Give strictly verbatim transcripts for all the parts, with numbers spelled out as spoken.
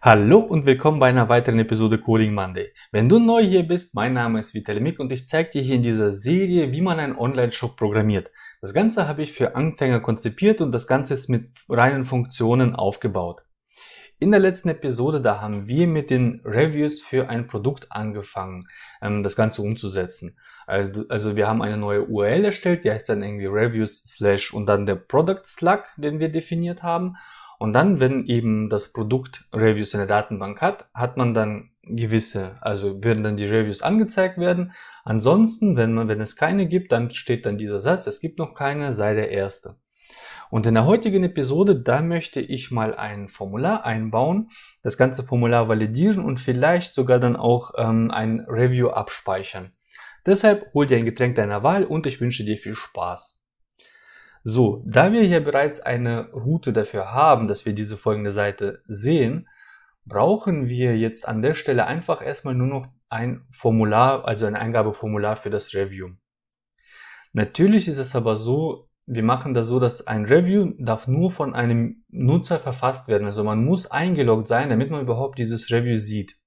Hallo und willkommen bei einer weiteren Episode Coding Monday. Wenn du neu hier bist, mein Name ist Vitali Mik und ich zeige dir hier in dieser Serie, wie man einen Online-Shop programmiert. Das Ganze habe ich für Anfänger konzipiert und das Ganze ist mit reinen Funktionen aufgebaut. In der letzten Episode, da haben wir mit den Reviews für ein Produkt angefangen, das Ganze umzusetzen. Also wir haben eine neue U R L erstellt, die heißt dann irgendwie Reviews slash und dann der Product Slug, den wir definiert haben. Und dann, wenn eben das Produkt Reviews in der Datenbank hat, hat man dann gewisse, also werden dann die Reviews angezeigt werden. Ansonsten, wenn man, wenn es keine gibt, dann steht dann dieser Satz, es gibt noch keine, sei der Erste. Und in der heutigen Episode, da möchte ich mal ein Formular einbauen, das ganze Formular validieren und vielleicht sogar dann auch ähm, ein Review abspeichern. Deshalb hol dir ein Getränk deiner Wahl und ich wünsche dir viel Spaß. So, da wir hier bereits eine Route dafür haben, dass wir diese folgende Seite sehen, brauchen wir jetzt an der Stelle einfach erstmal nur noch ein Formular, also ein Eingabeformular für das Review. Natürlich ist es aber so, wir machen das so, dass ein Review darf nur von einem Nutzer verfasst werden. Also man muss eingeloggt sein, damit man überhaupt dieses Review sieht.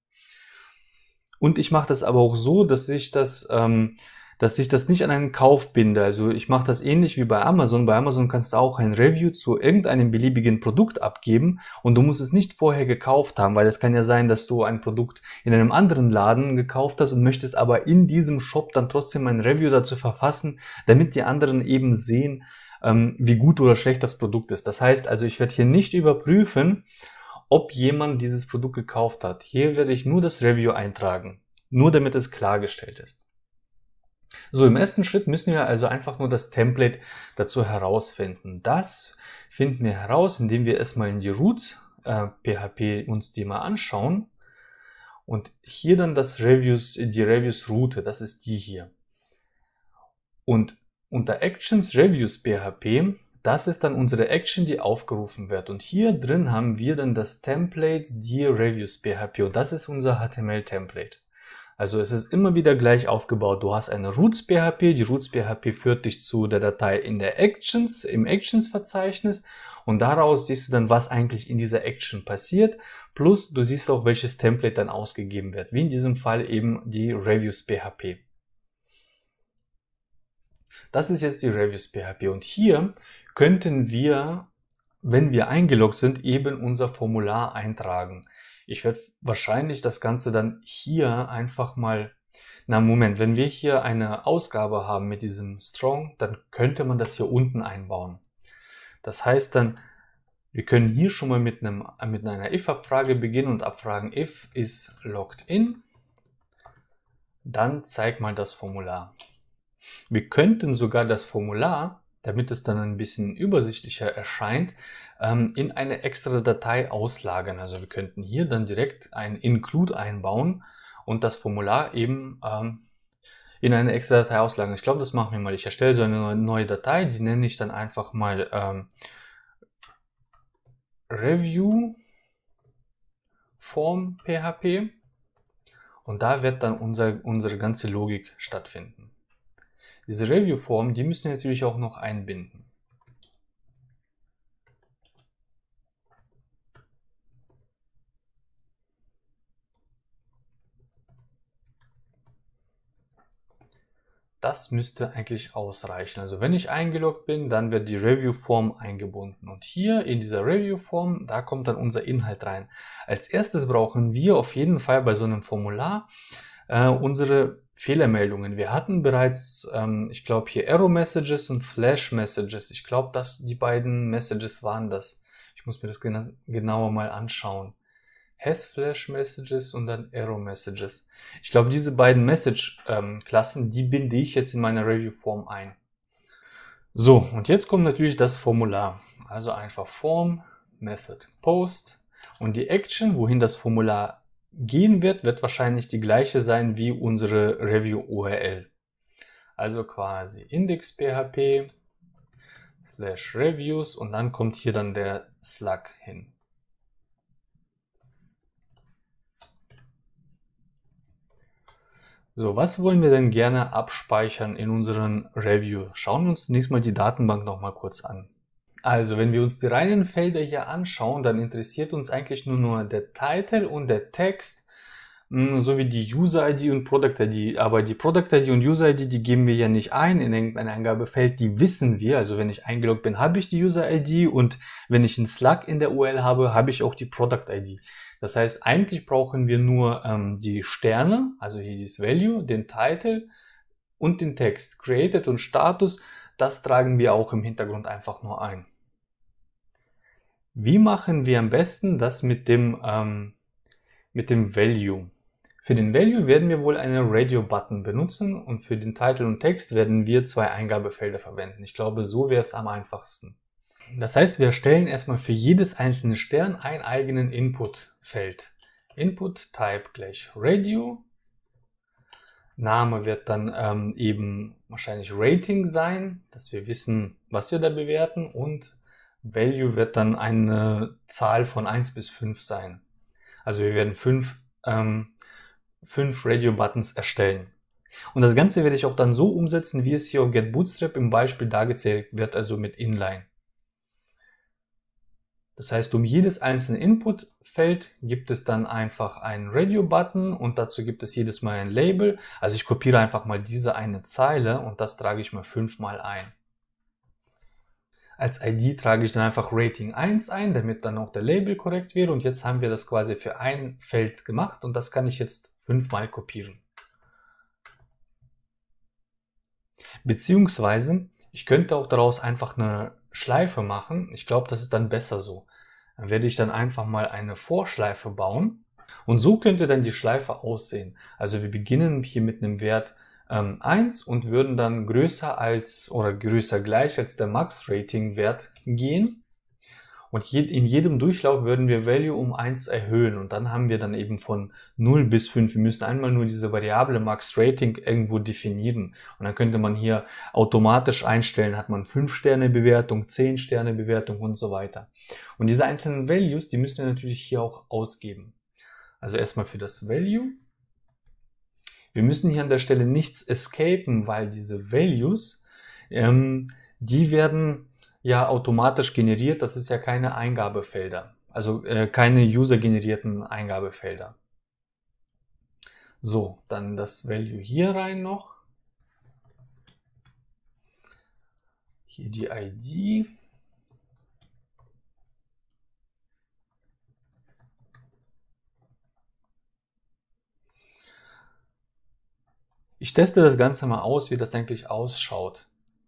Und ich mache das aber auch so, dass ich das, ähm, dass ich das nicht an einen Kauf binde. Also ich mache das ähnlich wie bei Amazon. Bei Amazon kannst du auch ein Review zu irgendeinem beliebigen Produkt abgeben und du musst es nicht vorher gekauft haben, weil es kann ja sein, dass du ein Produkt in einem anderen Laden gekauft hast und möchtest aber in diesem Shop dann trotzdem ein Review dazu verfassen, damit die anderen eben sehen, ähm, wie gut oder schlecht das Produkt ist. Das heißt also, ich werde hier nicht überprüfen, ob jemand dieses Produkt gekauft hat. Hier werde ich nur das Review eintragen, nur damit es klargestellt ist. So, im ersten Schritt müssen wir also einfach nur das Template dazu herausfinden. Das finden wir heraus, indem wir erstmal in die Roots äh, P H P uns die mal anschauen und hier dann das Reviews, die Reviews Route, das ist die hier. Und unter Actions Reviews P H P, das ist dann unsere Action, die aufgerufen wird. Und hier drin haben wir dann das Templates die Reviews P H P und das ist unser H T M L-Template. Also es ist immer wieder gleich aufgebaut. Du hast eine Roots P H P, die Roots P H P führt dich zu der Datei in der Actions, im Actions-Verzeichnis und daraus siehst du dann, was eigentlich in dieser Action passiert. Plus du siehst auch, welches Template dann ausgegeben wird, wie in diesem Fall eben die Reviews P H P. Das ist jetzt die Reviews P H P und hier könnten wir, wenn wir eingeloggt sind, eben unser Formular eintragen. Ich werde wahrscheinlich das Ganze dann hier einfach mal, na Moment, wenn wir hier eine Ausgabe haben mit diesem Strong, dann könnte man das hier unten einbauen. Das heißt dann, wir können hier schon mal mit, einem, mit einer if-Abfrage beginnen und abfragen if is logged in. Dann zeig mal das Formular. Wir könnten sogar das Formular, damit es dann ein bisschen übersichtlicher erscheint, in eine extra Datei auslagern. Also wir könnten hier dann direkt ein Include einbauen und das Formular eben ähm, in eine extra Datei auslagern. Ich glaube, das machen wir mal. Ich erstelle so eine neue Datei, die nenne ich dann einfach mal ähm, Review Form P H P und da wird dann unser, unsere ganze Logik stattfinden. Diese Review Form, die müssen wir natürlich auch noch einbinden. Das müsste eigentlich ausreichen. Also wenn ich eingeloggt bin, dann wird die Review-Form eingebunden. Und hier in dieser Review-Form, da kommt dann unser Inhalt rein. Als erstes brauchen wir auf jeden Fall bei so einem Formular äh, unsere Fehlermeldungen. Wir hatten bereits, ähm, ich glaube hier Error-Messages und Flash-Messages. Ich glaube, dass die beiden Messages waren das. Ich muss mir das gena genauer mal anschauen. Has Flash Messages und dann Error Messages. Ich glaube, diese beiden Message-Klassen, ähm, die binde ich jetzt in meiner Review-Form ein. So, und jetzt kommt natürlich das Formular. Also einfach Form, Method, Post und die Action, wohin das Formular gehen wird, wird wahrscheinlich die gleiche sein wie unsere Review-U R L. Also quasi Index P H P slash Reviews und dann kommt hier dann der Slug hin. So, was wollen wir denn gerne abspeichern in unseren Review? Schauen wir uns zunächst mal die Datenbank noch mal kurz an. Also, wenn wir uns die reinen Felder hier anschauen, dann interessiert uns eigentlich nur, nur der Titel und der Text, sowie die User-I D und Product-I D. Aber die Product-I D und User-I D, die geben wir ja nicht ein in irgendein Eingabefeld, die wissen wir. Also wenn ich eingeloggt bin, habe ich die User-I D, und wenn ich einen Slug in der U R L habe, habe ich auch die Product-I D. Das heißt, eigentlich brauchen wir nur ähm, die Sterne, also hier dieses Value, den Titel und den Text. Created und Status, das tragen wir auch im Hintergrund einfach nur ein. Wie machen wir am besten das mit dem, ähm, mit dem Value? Für den Value werden wir wohl einen Radio-Button benutzen, und für den Titel und Text werden wir zwei Eingabefelder verwenden. Ich glaube, so wäre es am einfachsten. Das heißt, wir erstellen erstmal für jedes einzelne Stern einen eigenen Input-Feld. Input-Type gleich Radio. Name wird dann ähm, eben wahrscheinlich Rating sein, dass wir wissen, was wir da bewerten, und Value wird dann eine Zahl von eins bis fünf sein. Also wir werden fünf ähm, fünf Radio-Buttons erstellen. Und das Ganze werde ich auch dann so umsetzen, wie es hier auf GetBootstrap im Beispiel dargezeigt wird, also mit Inline. Das heißt, um jedes einzelne Input-Feld gibt es dann einfach einen Radio-Button, und dazu gibt es jedes Mal ein Label. Also ich kopiere einfach mal diese eine Zeile, und das trage ich mal fünfmal ein. Als I D trage ich dann einfach Rating eins ein, damit dann auch der Label korrekt wäre. Und jetzt haben wir das quasi für ein Feld gemacht, und das kann ich jetzt fünfmal kopieren. Beziehungsweise, ich könnte auch daraus einfach eine Schleife machen. Ich glaube, das ist dann besser so. Dann werde ich dann einfach mal eine Vorschleife bauen. Und so könnte dann die Schleife aussehen. Also wir beginnen hier mit einem Wert ähm, eins und würden dann größer als oder größer gleich als der Max-Rating-Wert gehen. Und je, in jedem Durchlauf würden wir Value um eins erhöhen, und dann haben wir dann eben von null bis fünf. Wir müssen einmal nur diese Variable Max-Rating irgendwo definieren. Und dann könnte man hier automatisch einstellen, hat man fünf Sterne Bewertung, zehn Sterne Bewertung und so weiter. Und diese einzelnen Values, die müssen wir natürlich hier auch ausgeben. Also erstmal für das Value. Wir müssen hier an der Stelle nichts escapen, weil diese Values, ähm, die werden ja automatisch generiert. Das ist ja keine Eingabefelder, also äh, keine user-generierten Eingabefelder. So, dann das Value hier rein noch. Hier die I D. Ich teste das Ganze mal aus, wie das eigentlich ausschaut.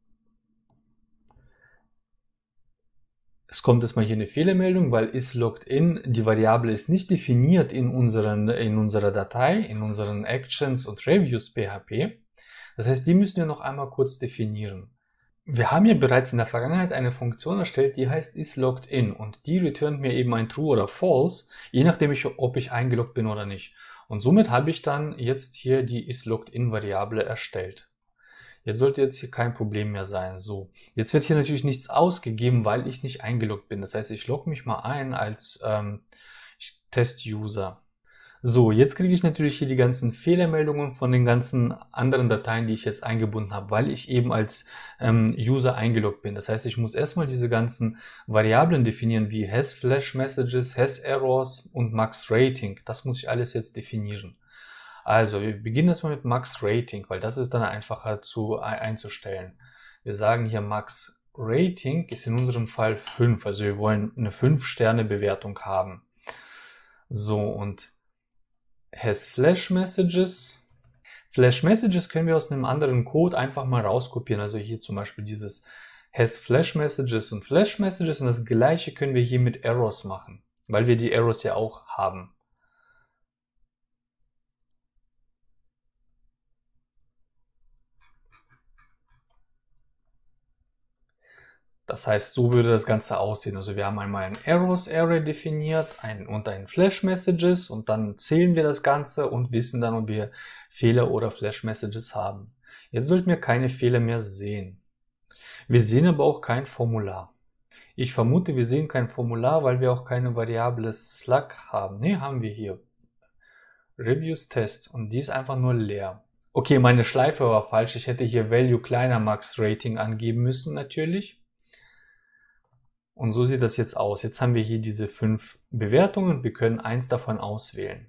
Es kommt erstmal hier eine Fehlermeldung, weil isLoggedIn, die Variable ist nicht definiert in, unseren, in unserer Datei, in unseren Actions und Reviews P H P. Das heißt, die müssen wir noch einmal kurz definieren. Wir haben ja bereits in der Vergangenheit eine Funktion erstellt, die heißt isLoggedIn, und die returnt mir eben ein True oder False, je nachdem, ich, ob ich eingeloggt bin oder nicht. Und somit habe ich dann jetzt hier die isLoggedIn-Variable erstellt. Jetzt sollte jetzt hier kein Problem mehr sein. So, jetzt wird hier natürlich nichts ausgegeben, weil ich nicht eingeloggt bin. Das heißt, ich logge mich mal ein als ähm, Test-User. So, jetzt kriege ich natürlich hier die ganzen Fehlermeldungen von den ganzen anderen Dateien, die ich jetzt eingebunden habe, weil ich eben als ähm, User eingeloggt bin. Das heißt, ich muss erstmal diese ganzen Variablen definieren, wie has-Flash-Messages, has-Errors und Max-Rating. Das muss ich alles jetzt definieren. Also, wir beginnen erstmal mit Max-Rating, weil das ist dann einfacher zu einzustellen. Wir sagen hier Max-Rating ist in unserem Fall fünf, also wir wollen eine fünf Sterne Bewertung haben. So, und has Flash Messages. Flash Messages können wir aus einem anderen Code einfach mal rauskopieren. Also hier zum Beispiel dieses has Flash Messages und Flash Messages, und das gleiche können wir hier mit Errors machen, weil wir die Errors ja auch haben. Das heißt, so würde das Ganze aussehen. Also wir haben einmal ein Errors Array definiert ein, und ein Flash Messages, und dann zählen wir das Ganze und wissen dann, ob wir Fehler oder Flash Messages haben. Jetzt sollten wir keine Fehler mehr sehen. Wir sehen aber auch kein Formular. Ich vermute, wir sehen kein Formular, weil wir auch keine Variable Slug haben. Ne, haben wir hier. Reviews Test, und die ist einfach nur leer. Okay, meine Schleife war falsch. Ich hätte hier Value kleiner Max Rating angeben müssen, natürlich. Und so sieht das jetzt aus. Jetzt haben wir hier diese fünf Bewertungen. Wir können eins davon auswählen.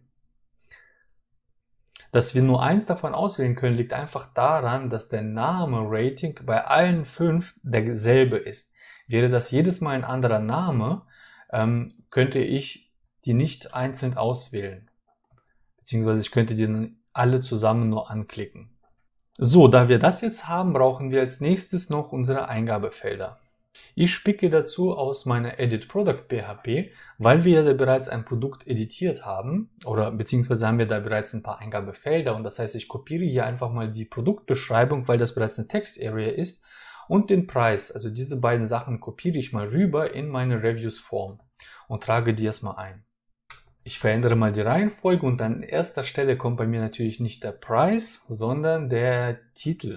Dass wir nur eins davon auswählen können, liegt einfach daran, dass der Name Rating bei allen fünf derselbe ist. Wäre das jedes Mal ein anderer Name, ähm, könnte ich die nicht einzeln auswählen. Beziehungsweise ich könnte die dann alle zusammen nur anklicken. So, da wir das jetzt haben, brauchen wir als nächstes noch unsere Eingabefelder. Ich spicke dazu aus meiner Edit Product P H P, weil wir ja da bereits ein Produkt editiert haben, oder beziehungsweise haben wir da bereits ein paar Eingabefelder, und das heißt, ich kopiere hier einfach mal die Produktbeschreibung, weil das bereits eine Text-Area ist, und den Preis. Also diese beiden Sachen kopiere ich mal rüber in meine Reviews-Form und trage die erstmal ein. Ich verändere mal die Reihenfolge und an erster Stelle kommt bei mir natürlich nicht der Preis, sondern der Titel.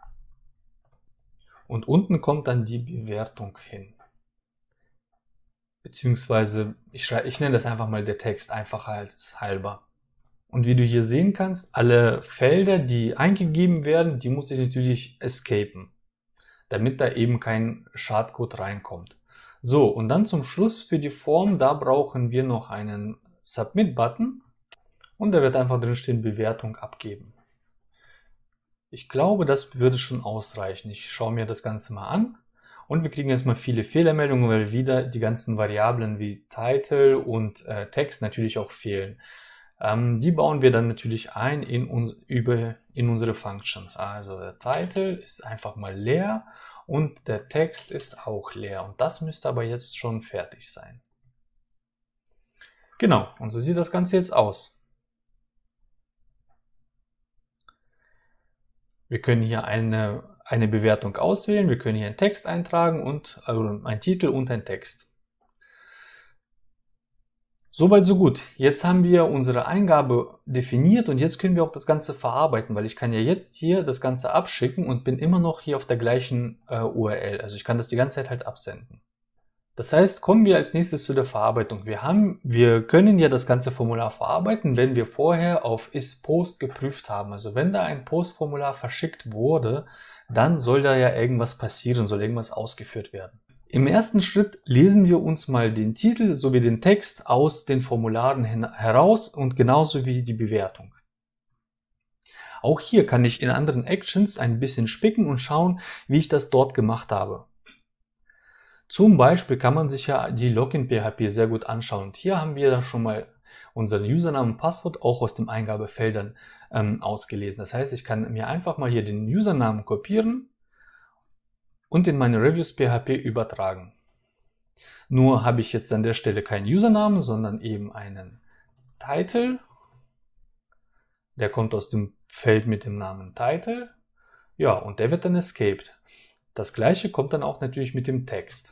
Und unten kommt dann die Bewertung hin. Beziehungsweise, ich, schreibe, ich nenne das einfach mal der Text, einfachheitshalber. Und wie du hier sehen kannst, alle Felder, die eingegeben werden, die muss ich natürlich escapen, damit da eben kein Schadcode reinkommt. So, und dann zum Schluss für die Form, da brauchen wir noch einen Submit-Button und da wird einfach drin stehen Bewertung abgeben. Ich glaube, das würde schon ausreichen. Ich schaue mir das Ganze mal an und wir kriegen jetzt mal viele Fehlermeldungen, weil wieder die ganzen Variablen wie Title und äh, Text natürlich auch fehlen. Ähm, die bauen wir dann natürlich ein in, uns, über, in unsere Functions. Also der Title ist einfach mal leer und der Text ist auch leer. Und das müsste aber jetzt schon fertig sein. Genau, und so sieht das Ganze jetzt aus. Wir können hier eine, eine Bewertung auswählen, wir können hier einen Text eintragen und also einen Titel und einen Text. Soweit so gut. Jetzt haben wir unsere Eingabe definiert und jetzt können wir auch das Ganze verarbeiten, weil ich kann ja jetzt hier das Ganze abschicken und bin immer noch hier auf der gleichen äh, U R L. Also ich kann das die ganze Zeit halt absenden. Das heißt, kommen wir als nächstes zu der Verarbeitung. Wir haben, wir können ja das ganze Formular verarbeiten, wenn wir vorher auf isPost geprüft haben. Also wenn da ein Postformular verschickt wurde, dann soll da ja irgendwas passieren, soll irgendwas ausgeführt werden. Im ersten Schritt lesen wir uns mal den Titel sowie den Text aus den Formularen heraus und genauso wie die Bewertung. Auch hier kann ich in anderen Actions ein bisschen spicken und schauen, wie ich das dort gemacht habe. Zum Beispiel kann man sich ja die Login-P H P sehr gut anschauen. Und hier haben wir dann schon mal unseren Username und Passwort auch aus den Eingabefeldern ähm, ausgelesen. Das heißt, ich kann mir einfach mal hier den Usernamen kopieren und in meine Reviews-P H P übertragen. Nur habe ich jetzt an der Stelle keinen Usernamen, sondern eben einen Title. Der kommt aus dem Feld mit dem Namen Title. Ja, und der wird dann escaped. Das gleiche kommt dann auch natürlich mit dem Text.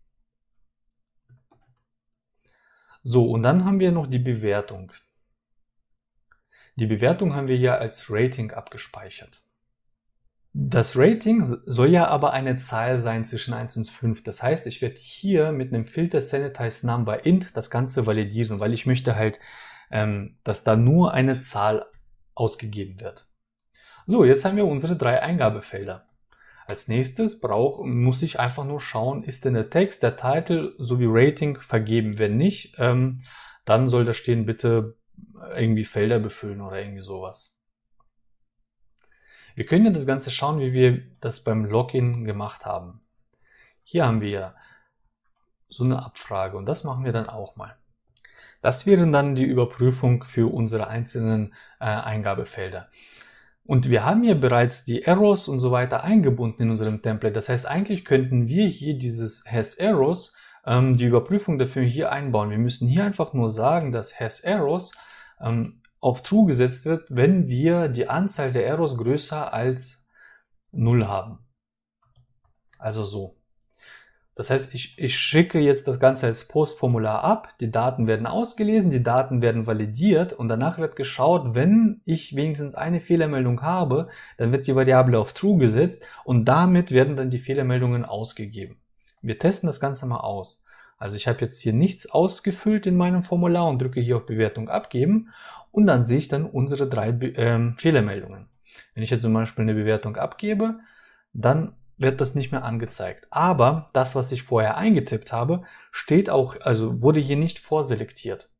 So, und dann haben wir noch die Bewertung. Die Bewertung haben wir ja als Rating abgespeichert. Das Rating soll ja aber eine Zahl sein zwischen eins und fünf. Das heißt, ich werde hier mit einem Filter SanitizeNumber int das Ganze validieren, weil ich möchte halt, ähm, dass da nur eine Zahl ausgegeben wird. So, jetzt haben wir unsere drei Eingabefelder. Als nächstes brauch, muss ich einfach nur schauen, ist denn der Text, der Titel sowie Rating vergeben. Wenn nicht, ähm, dann soll da stehen, bitte irgendwie Felder befüllen oder irgendwie sowas. Wir können ja das Ganze schauen, wie wir das beim Login gemacht haben. Hier haben wir so eine Abfrage und das machen wir dann auch mal. Das wäre dann die Überprüfung für unsere einzelnen äh, Eingabefelder. Und wir haben hier bereits die Errors und so weiter eingebunden in unserem Template. Das heißt, eigentlich könnten wir hier dieses hasErrors, ähm, die Überprüfung dafür hier einbauen. Wir müssen hier einfach nur sagen, dass hasErrors ähm, auf True gesetzt wird, wenn wir die Anzahl der Errors größer als null haben. Also so. Das heißt, ich, ich schicke jetzt das Ganze als Postformular ab, die Daten werden ausgelesen, die Daten werden validiert und danach wird geschaut, wenn ich wenigstens eine Fehlermeldung habe, dann wird die Variable auf True gesetzt und damit werden dann die Fehlermeldungen ausgegeben. Wir testen das Ganze mal aus. Also ich habe jetzt hier nichts ausgefüllt in meinem Formular und drücke hier auf Bewertung abgeben und dann sehe ich dann unsere drei ähm, Fehlermeldungen. Wenn ich jetzt zum Beispiel eine Bewertung abgebe, dann wird das nicht mehr angezeigt. Aber das, was ich vorher eingetippt habe, steht auch, also wurde hier nicht vorselektiert.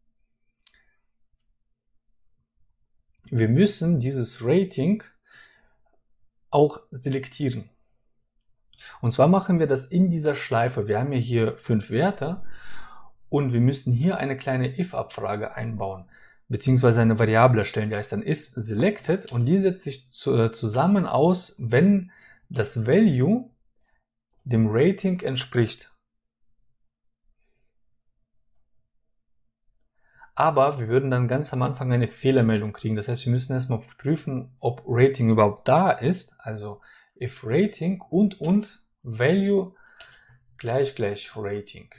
Wir müssen dieses Rating auch selektieren. Und zwar machen wir das in dieser Schleife. Wir haben ja hier fünf Werte und wir müssen hier eine kleine if-Abfrage einbauen, beziehungsweise eine Variable erstellen, die heißt dann isSelected, und die setzt sich zu, zusammen aus, wenn das Value dem Rating entspricht. Aber wir würden dann ganz am Anfang eine Fehlermeldung kriegen. Das heißt, wir müssen erstmal prüfen, ob Rating überhaupt da ist. Also if Rating und und Value gleich gleich Rating.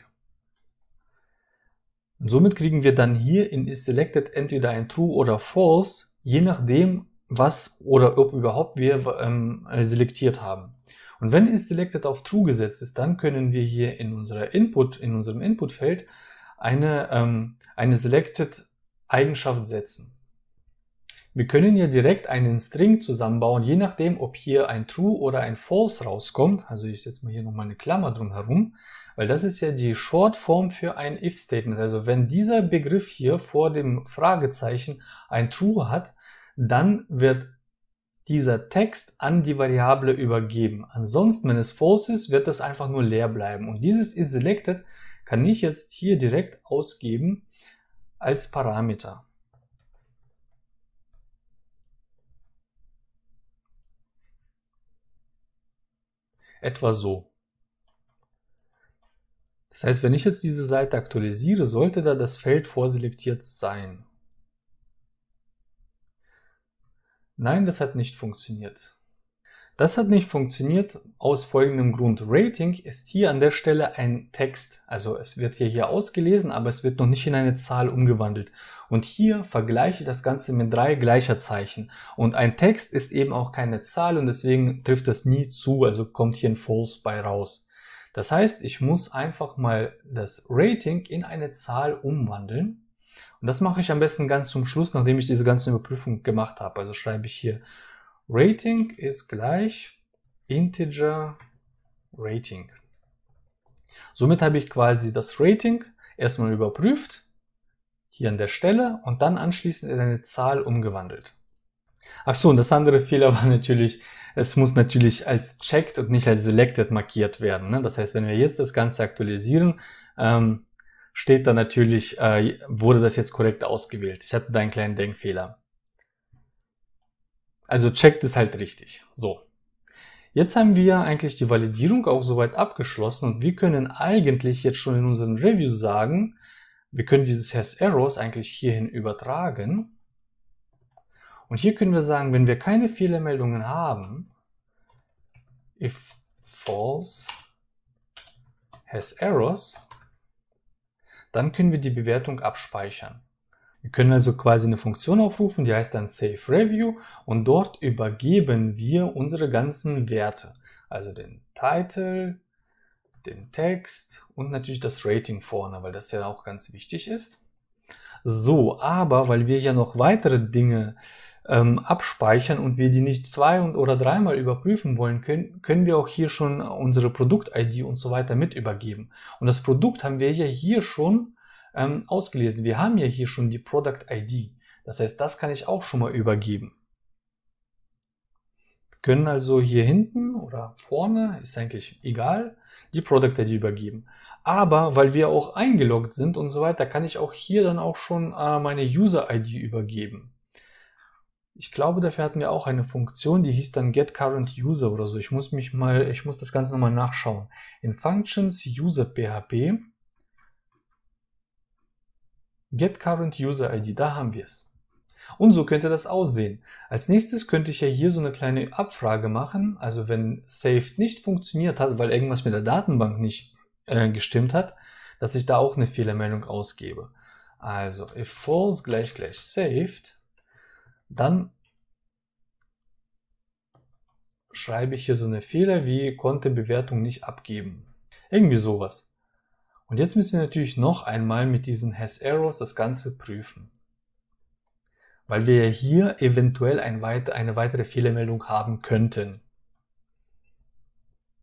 Und somit kriegen wir dann hier in isSelected entweder ein True oder False, je nachdem, was oder ob überhaupt wir ähm, selektiert haben. Und wenn isSelected auf True gesetzt ist, dann können wir hier in unserer Input, in unserem Inputfeld eine, ähm, eine Selected Eigenschaft setzen. Wir können hier direkt einen String zusammenbauen, je nachdem, ob hier ein True oder ein False rauskommt. Also ich setze mal hier nochmal eine Klammer drum herum, weil das ist ja die Shortform für ein if-Statement. Also wenn dieser Begriff hier vor dem Fragezeichen ein True hat, dann wird dieser Text an die Variable übergeben. Ansonsten, wenn es false ist, wird das einfach nur leer bleiben. Und dieses isSelected kann ich jetzt hier direkt ausgeben als Parameter. Etwa so. Das heißt, wenn ich jetzt diese Seite aktualisiere, sollte da das Feld vorselektiert sein. Nein, das hat nicht funktioniert. Das hat nicht funktioniert aus folgendem Grund. Rating ist hier an der Stelle ein Text. Also es wird hier, hier ausgelesen, aber es wird noch nicht in eine Zahl umgewandelt. Und hier vergleiche ich das Ganze mit drei Gleicherzeichen. Und ein Text ist eben auch keine Zahl und deswegen trifft das nie zu, also kommt hier ein False bei raus. Das heißt, ich muss einfach mal das Rating in eine Zahl umwandeln. Und das mache ich am besten ganz zum Schluss, nachdem ich diese ganze Überprüfung gemacht habe. Also schreibe ich hier Rating ist gleich Integer Rating. Somit habe ich quasi das Rating erstmal überprüft, hier an der Stelle, und dann anschließend in eine Zahl umgewandelt. Ach so, und das andere Fehler war natürlich, es muss natürlich als checked und nicht als selected markiert werden. Ne? Das heißt, wenn wir jetzt das Ganze aktualisieren, ähm, steht da natürlich, äh, wurde das jetzt korrekt ausgewählt. Ich hatte da einen kleinen Denkfehler. Also checkt es halt richtig. So. Jetzt haben wir eigentlich die Validierung auch soweit abgeschlossen und wir können eigentlich jetzt schon in unseren Reviews sagen, wir können dieses hasErrors eigentlich hierhin übertragen. Und hier können wir sagen, wenn wir keine Fehlermeldungen haben, if false hasErrors, dann können wir die Bewertung abspeichern. Wir können also quasi eine Funktion aufrufen, die heißt dann SaveReview, und dort übergeben wir unsere ganzen Werte. Also den Title, den Text und natürlich das Rating vorne, weil das ja auch ganz wichtig ist. So, aber weil wir ja noch weitere Dinge ähm, abspeichern und wir die nicht zwei- oder dreimal überprüfen wollen, können, können wir auch hier schon unsere Produkt-I D und so weiter mit übergeben. Und das Produkt haben wir ja hier schon ähm, ausgelesen. Wir haben ja hier schon die Product-I D. Das heißt, das kann ich auch schon mal übergeben. Wir können also hier hinten oder vorne, ist eigentlich egal, die Product-I D übergeben. Aber weil wir auch eingeloggt sind und so weiter, kann ich auch hier dann auch schon äh, meine User-I D übergeben. Ich glaube, dafür hatten wir auch eine Funktion, die hieß dann getCurrentUser oder so. Ich muss mich mal, ich muss das Ganze nochmal nachschauen. In Functions UserPHP getCurrentUser-I D, da haben wir es. Und so könnte das aussehen. Als nächstes könnte ich ja hier so eine kleine Abfrage machen. Also wenn Saved nicht funktioniert hat, weil irgendwas mit der Datenbank nicht äh, gestimmt hat, dass ich da auch eine Fehlermeldung ausgebe. Also if false gleich gleich saved, dann schreibe ich hier so eine Fehler wie konnte Bewertung nicht abgeben. Irgendwie sowas. Und jetzt müssen wir natürlich noch einmal mit diesen hasErrors das Ganze prüfen. Weil wir ja hier eventuell ein weit, eine weitere Fehlermeldung haben könnten.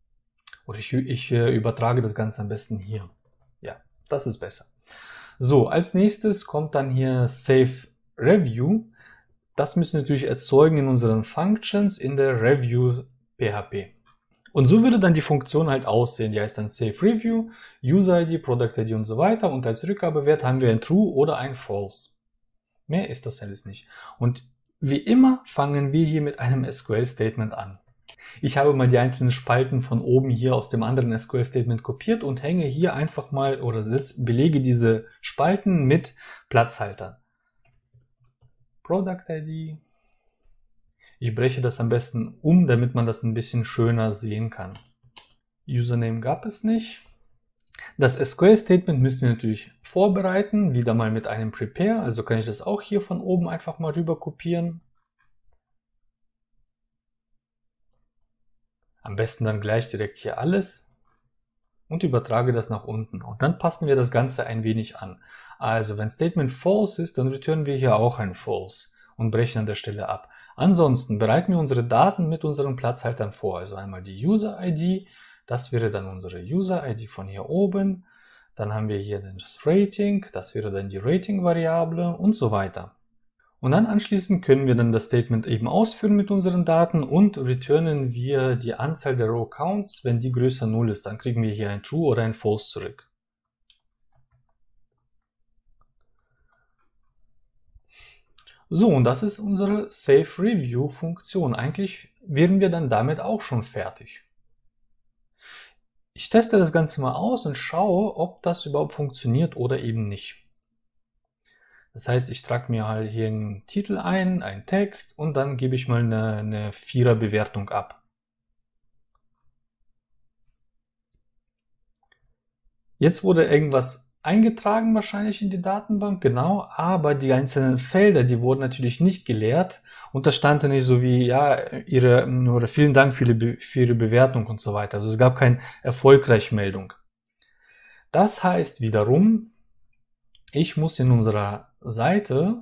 Oder ich, ich äh, übertrage das Ganze am besten hier. Ja, das ist besser. So, als nächstes kommt dann hier Save Review. Das müssen wir natürlich erzeugen in unseren Functions in der Review P H P. Und so würde dann die Funktion halt aussehen. Die heißt dann Save Review, User I D, Product I D und so weiter. Und als Rückgabewert haben wir ein True oder ein False. Mehr ist das alles nicht. Und wie immer fangen wir hier mit einem S Q L-Statement an. Ich habe mal die einzelnen Spalten von oben hier aus dem anderen S Q L-Statement kopiert und hänge hier einfach mal oder belege diese Spalten mit Platzhaltern. Product I D. Ich breche das am besten um, damit man das ein bisschen schöner sehen kann. Username gab es nicht. Das S Q L-Statement müssen wir natürlich vorbereiten, wieder mal mit einem Prepare. Also kann ich das auch hier von oben einfach mal rüber kopieren. Am besten dann gleich direkt hier alles und übertrage das nach unten. Und dann passen wir das Ganze ein wenig an. Also wenn Statement false ist, dann returnen wir hier auch ein false und brechen an der Stelle ab. Ansonsten bereiten wir unsere Daten mit unseren Platzhaltern vor. Also einmal die User I D, das wäre dann unsere User I D von hier oben. Dann haben wir hier das Rating, das wäre dann die Rating-Variable und so weiter. Und dann anschließend können wir dann das Statement eben ausführen mit unseren Daten und returnen wir die Anzahl der Row Counts. Wenn die größer null ist, dann kriegen wir hier ein True oder ein False zurück. So, und das ist unsere Save Review Funktion. Eigentlich wären wir dann damit auch schon fertig. Ich teste das Ganze mal aus und schaue, ob das überhaupt funktioniert oder eben nicht. Das heißt, ich trage mir halt hier einen Titel ein, einen Text und dann gebe ich mal eine, eine Vierer-Bewertung ab. Jetzt wurde irgendwas eingetragen wahrscheinlich in die Datenbank, genau, aber die einzelnen Felder, die wurden natürlich nicht geleert und da stand dann nicht so wie, ja, ihre, oder vielen Dank für, die, für Ihre Bewertung und so weiter. Also es gab keine Erfolgreich-Meldung. Das heißt wiederum, ich muss in unserer Seite,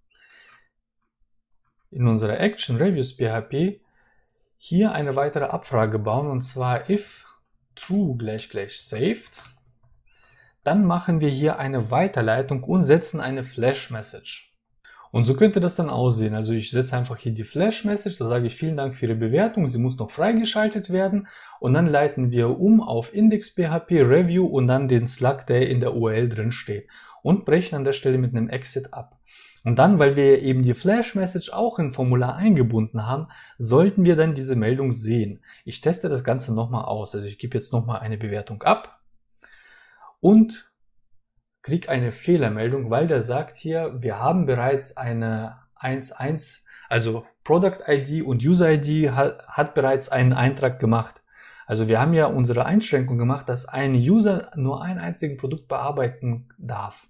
in unserer Action Reviews P H P, hier eine weitere Abfrage bauen und zwar if true gleich gleich saved. Dann machen wir hier eine Weiterleitung und setzen eine Flash-Message. Und so könnte das dann aussehen. Also ich setze einfach hier die Flash-Message, da sage ich vielen Dank für Ihre Bewertung, sie muss noch freigeschaltet werden und dann leiten wir um auf Index.php Review und dann den Slug, der in der U R L drin steht und brechen an der Stelle mit einem Exit ab. Und dann, weil wir eben die Flash-Message auch im Formular eingebunden haben, sollten wir dann diese Meldung sehen. Ich teste das Ganze nochmal aus. Also ich gebe jetzt nochmal eine Bewertung ab und kriege eine Fehlermeldung, weil der sagt hier, wir haben bereits eine eins eins, also Product I D und User I D hat, hat bereits einen Eintrag gemacht. Also wir haben ja unsere Einschränkung gemacht, dass ein User nur ein einziges Produkt bearbeiten darf.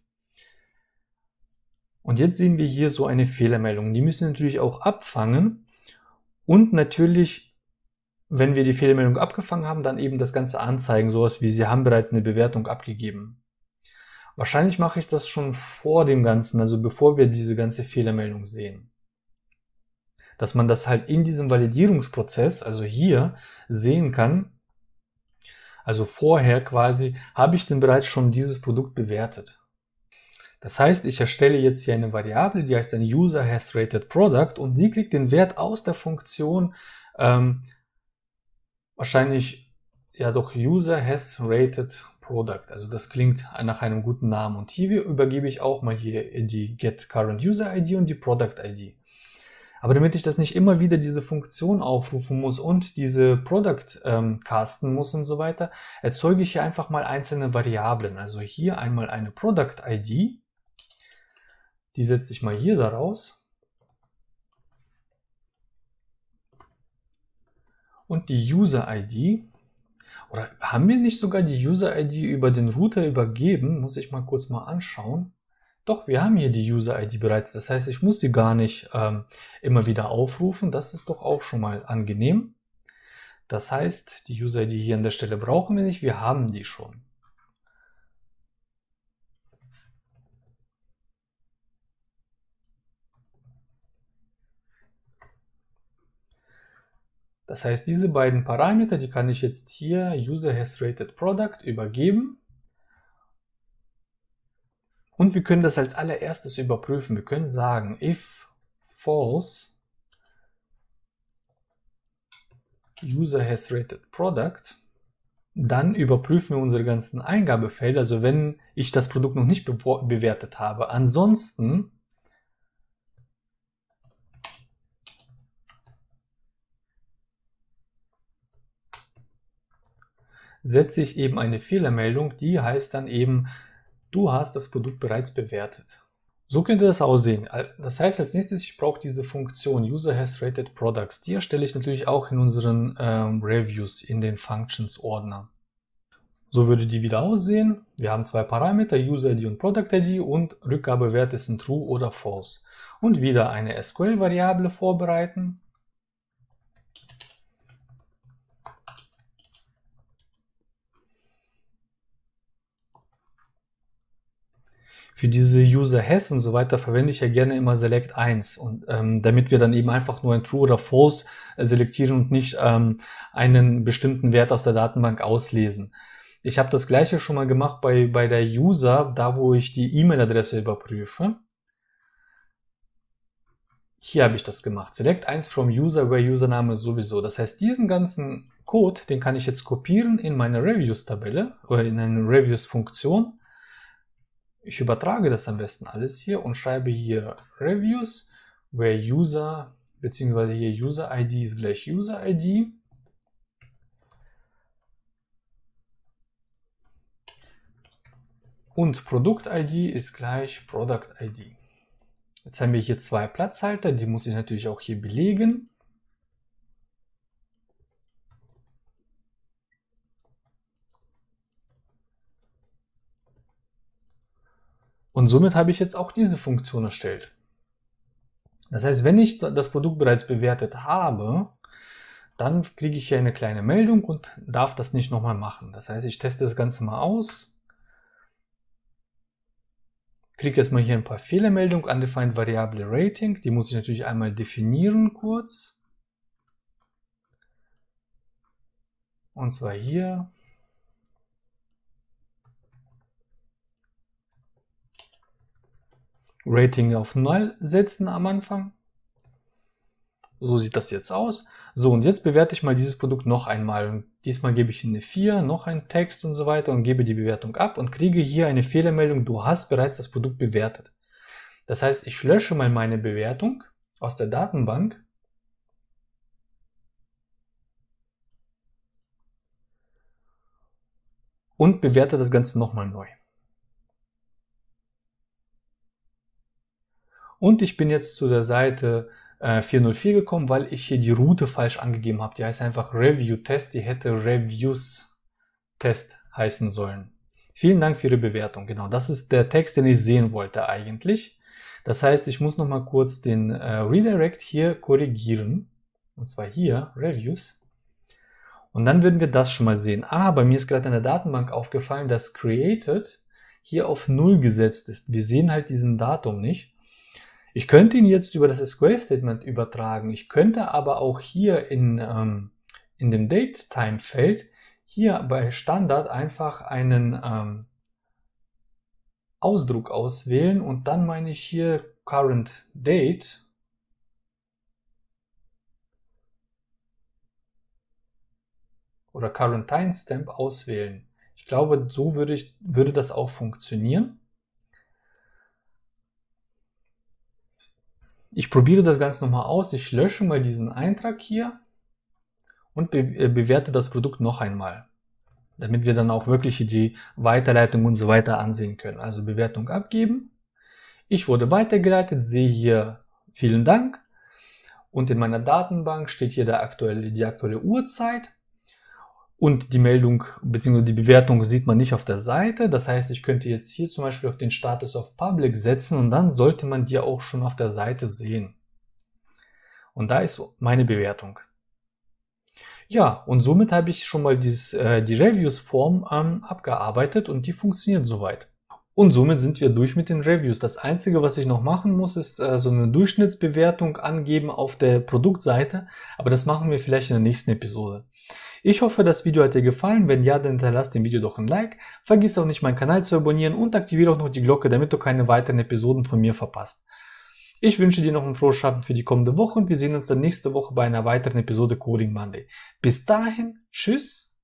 Und jetzt sehen wir hier so eine Fehlermeldung. Die müssen wir natürlich auch abfangen und natürlich, wenn wir die Fehlermeldung abgefangen haben, dann eben das Ganze anzeigen, sowas wie Sie haben bereits eine Bewertung abgegeben. Wahrscheinlich mache ich das schon vor dem Ganzen, also bevor wir diese ganze Fehlermeldung sehen. Dass man das halt in diesem Validierungsprozess, also hier, sehen kann. Also vorher quasi, habe ich denn bereits schon dieses Produkt bewertet. Das heißt, ich erstelle jetzt hier eine Variable, die heißt ein User has rated product und die kriegt den Wert aus der Funktion ähm, wahrscheinlich ja doch User has rated product. Also das klingt nach einem guten Namen. Und hier übergebe ich auch mal hier die get current user I D und die product I D. Aber damit ich das nicht immer wieder diese Funktion aufrufen muss und diese Product ähm, casten muss und so weiter, erzeuge ich hier einfach mal einzelne Variablen. Also hier einmal eine Product I D. Die setze ich mal hier daraus. Und die User I D. Oder haben wir nicht sogar die User I D über den Router übergeben? Muss ich mal kurz mal anschauen. Doch, wir haben hier die User I D bereits. Das heißt, ich muss sie gar nicht ähm, immer wieder aufrufen. Das ist doch auch schon mal angenehm. Das heißt, die User I D hier an der Stelle brauchen wir nicht. Wir haben die schon. Das heißt, diese beiden Parameter, die kann ich jetzt hier User has rated product übergeben. Und wir können das als allererstes überprüfen. Wir können sagen, if false User has rated product, dann überprüfen wir unsere ganzen Eingabefelder, also wenn ich das Produkt noch nicht bewertet habe. Ansonsten setze ich eben eine Fehlermeldung, die heißt dann eben, du hast das Produkt bereits bewertet. So könnte das aussehen. Das heißt als nächstes, ich brauche diese Funktion User has rated products. Die erstelle ich natürlich auch in unseren ähm, Reviews in den Functions Ordner. So würde die wieder aussehen. Wir haben zwei Parameter, User I D und Product I D, und Rückgabewert ist ein True oder False. Und wieder eine S Q L-Variable vorbereiten. Für diese User has und so weiter verwende ich ja gerne immer Select eins, und ähm, damit wir dann eben einfach nur ein True oder False äh, selektieren und nicht ähm, einen bestimmten Wert aus der Datenbank auslesen. Ich habe das gleiche schon mal gemacht bei, bei der User, da wo ich die E-Mail-Adresse überprüfe. Hier habe ich das gemacht. Select eins from User, where Username sowieso. Das heißt, diesen ganzen Code, den kann ich jetzt kopieren in meine Reviews-Tabelle oder in eine Reviews-Funktion. Ich übertrage das am besten alles hier und schreibe hier Reviews, where User, beziehungsweise hier User I D ist gleich User I D. Und Produkt I D ist gleich Product I D. Jetzt haben wir hier zwei Platzhalter, die muss ich natürlich auch hier belegen. Und somit habe ich jetzt auch diese Funktion erstellt. Das heißt, wenn ich das Produkt bereits bewertet habe, dann kriege ich hier eine kleine Meldung und darf das nicht nochmal machen. Das heißt, ich teste das Ganze mal aus. Kriege jetzt mal hier ein paar Fehlermeldungen. Undefined Variable Rating. Die muss ich natürlich einmal definieren kurz. Und zwar hier. Rating auf null setzen am Anfang. So sieht das jetzt aus. So, und jetzt bewerte ich mal dieses Produkt noch einmal. Und diesmal gebe ich eine vier, noch einen Text und so weiter und gebe die Bewertung ab und kriege hier eine Fehlermeldung, du hast bereits das Produkt bewertet. Das heißt, ich lösche mal meine Bewertung aus der Datenbank. Und bewerte das Ganze nochmal neu. Und ich bin jetzt zu der Seite äh, vierhundertvier gekommen, weil ich hier die Route falsch angegeben habe. Die heißt einfach Review Test, die hätte Reviews Test heißen sollen. Vielen Dank für Ihre Bewertung. Genau, das ist der Text, den ich sehen wollte eigentlich. Das heißt, ich muss noch mal kurz den äh, Redirect hier korrigieren. Und zwar hier, Reviews. Und dann würden wir das schon mal sehen. Aber mir ist gerade in der Datenbank aufgefallen, dass Created hier auf null gesetzt ist. Wir sehen halt diesen Datum nicht. Ich könnte ihn jetzt über das S Q L-Statement übertragen. Ich könnte aber auch hier in, ähm, in dem Datetime-Feld hier bei Standard einfach einen ähm, Ausdruck auswählen und dann meine ich hier Current Date oder Current Timestamp auswählen. Ich glaube, so würde, ich, würde das auch funktionieren. Ich probiere das Ganze nochmal aus. Ich lösche mal diesen Eintrag hier und be bewerte das Produkt noch einmal, damit wir dann auch wirklich die Weiterleitung und so weiter ansehen können. Also Bewertung abgeben. Ich wurde weitergeleitet, sehe hier vielen Dank. Und in meiner Datenbank steht hier der aktuelle, die aktuelle Uhrzeit. Und die Meldung bzw. die Bewertung sieht man nicht auf der Seite. Das heißt, ich könnte jetzt hier zum Beispiel auf den Status auf Public setzen und dann sollte man die auch schon auf der Seite sehen. Und da ist meine Bewertung. Ja, und somit habe ich schon mal dieses, äh, die Reviews-Form ähm, abgearbeitet und die funktioniert soweit. Und somit sind wir durch mit den Reviews. Das Einzige, was ich noch machen muss, ist äh, so eine Durchschnittsbewertung angeben auf der Produktseite. Aber das machen wir vielleicht in der nächsten Episode. Ich hoffe, das Video hat dir gefallen. Wenn ja, dann hinterlass dem Video doch ein Like. Vergiss auch nicht, meinen Kanal zu abonnieren und aktiviere auch noch die Glocke, damit du keine weiteren Episoden von mir verpasst. Ich wünsche dir noch ein frohes Schaffen für die kommende Woche und wir sehen uns dann nächste Woche bei einer weiteren Episode Coding Monday. Bis dahin, tschüss!